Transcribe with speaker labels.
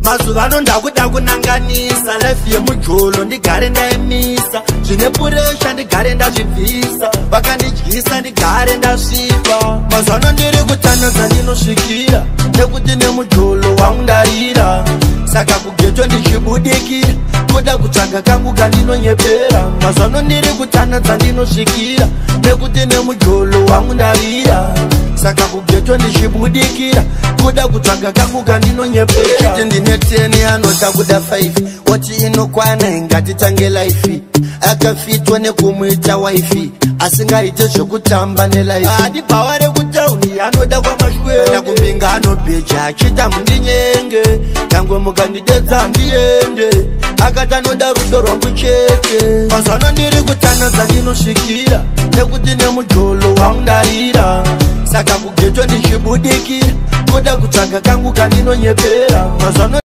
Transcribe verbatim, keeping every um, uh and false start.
Speaker 1: Mazuvano ndakuda kunanganisa life yemujolo ndigare ndaimisa zvine puresha ndigare ndazvibvisa vakandidyisa ndigare ndasvipa mazuvano ndiri kutanadza ndinosvikira nekuti nemujolo wangu ndarira saka kugeto ndichibudikira kuda kutsvaga kangu kandinonyepera mazuvano ndiri kutanadza ndinosvikira nekuti nemujolo wangu ndarira saka kugeto ndichibudikira kuda kutsvaga kangu kandinonyepera kuti ndine teni anoda kuda five wati inokwana ingatitange life akafitwa nekumuita wifi asingaite zvekutamba nelife adi bhawa rekutauni anoda kwamashwera kumbinga anobheja achita mundinyenge nyangwe mukandidedza ndiende akati anoda rudo rwangu chete mazano ndiri kutanadza ndinosvikira nekuti nemujolo wangu ndarira saka kugeto ndichibudikira kuda kutsvaga kangu kandinonyepera mazano